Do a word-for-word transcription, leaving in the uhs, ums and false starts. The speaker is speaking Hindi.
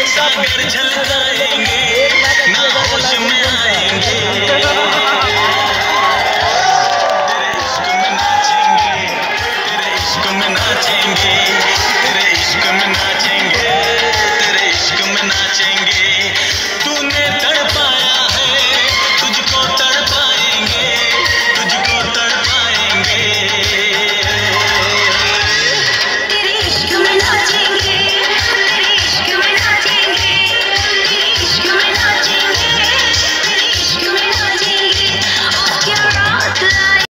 सागर झलकाएंगे, ना होश में आएंगे, तेरे इश्क में नाचेंगे, तेरे इश्क में नाचेंगे।